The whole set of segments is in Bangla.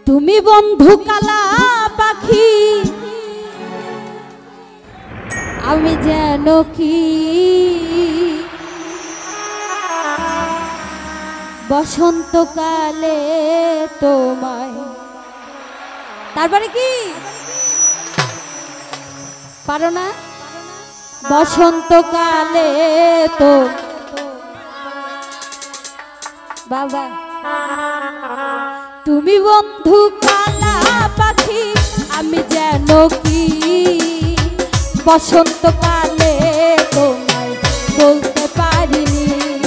তুমি বন্ধু কালা পাখি আমি যেন কি বসন্তকালে তোমায় তারপরে কি পারো না বসন্তকালে তো বাবা তুমি বন্ধু কালা পাখি আমি যেন কি বসন্তকালে তোমায় বলতে পারিনি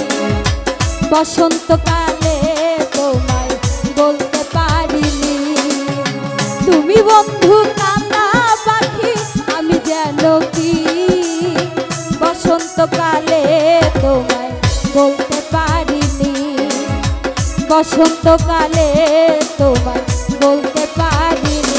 বসন্তকালে তোমায় বলতে পারিনি তুমি বন্ধু কালা পাখি আমি যেন কি বসন্তকালে তোমায় বলতে পারিনি বসন্তকালে তোমায় বলতে পারিনি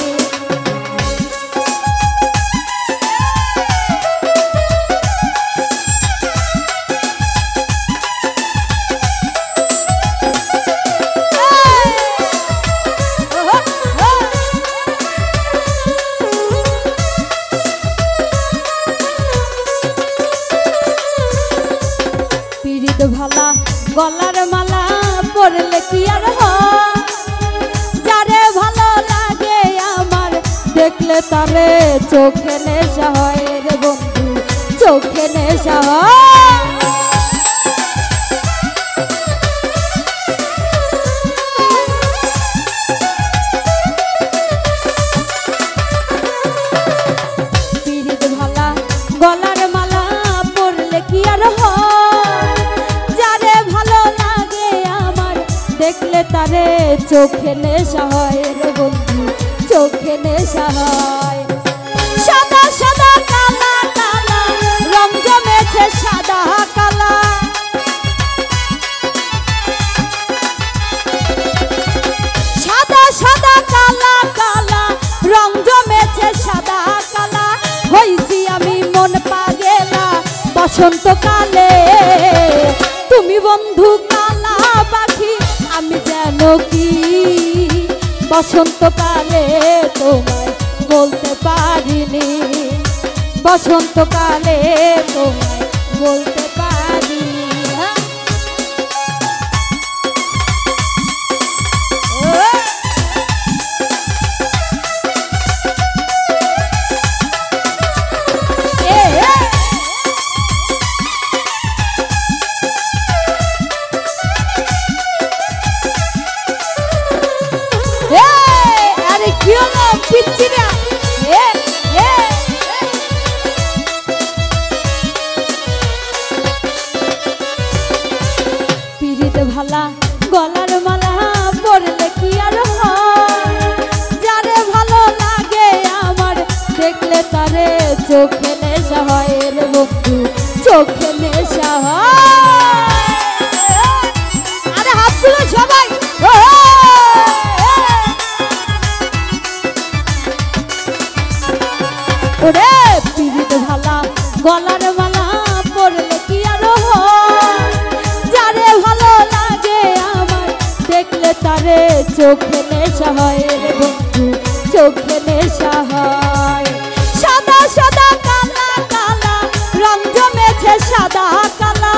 পিরিত ভালা গলার মালা পরলে কি আর হয় যারে ভালো লাগে আমার দেখলে তারে চোখে নেশা হয় রে বন্ধু চোখে নেশা হয় পিরিত ভালা গলার মালা পরলে কি আর হয় দেখলে তারে চোখে নেশা হয় রে বন্ধু চোখে নেশা হয় সাদা সাদা কালা কালা রং জমেছে সাদা কালা সাদা সাদা কালা কালা রং জমেছে সাদা কালা হইছি আমি মন পাগেলা বসন্তকালে তুমি বন্ধু কালা পাখি আমি যেন কি বসন্তকালে তোমায় বলতে পারিনি বসন্তকালে তোমায় বলতে পারিনি পিরিত ভালা গলার মালা পরলে কি আর হয় যারে ভালো লাগে আমার দেখলে তারে চোখে নেশা হয় রে বন্ধু চোখে নেশা হয় আরে হাত তুলো সবাই ওরে পিরিত ভালা গলার মালা পরলে কি আর হয় যারে ভালো লাগে আমার দেখলে তারে চোখে নেশা হয় রে বন্ধু চোখে নেশা হয় সাদা সাদা কালা কালা রং জমেছে সাদা কালা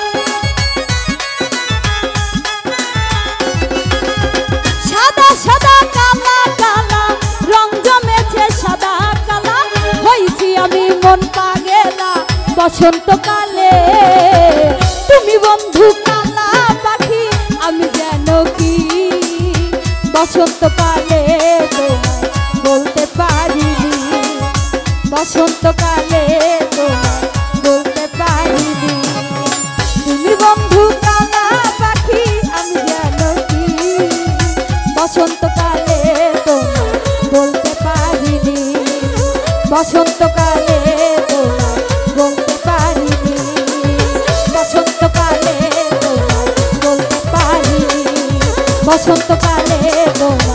সাদা সাদা কালা কালা রং জমেছে সাদা কালা হইছি আমি মন পাগেলা বসন্তকালে তুমি বন্ধু কালা পাখি আমি যেন কি বসন্তকালে তোমায় বলতে পারিনি বসন্তকালে তোমায় বলতে পারিনি তুমি বন্ধু কালা পাখি আমি যেন কি বসন্তকালে তোমায় বলতে পারিনি বসন্তকালে তোমায় বলতে পারিনি বসন্তকালে তোমায় বলতে পারিনি বসন্তকালে তোমায়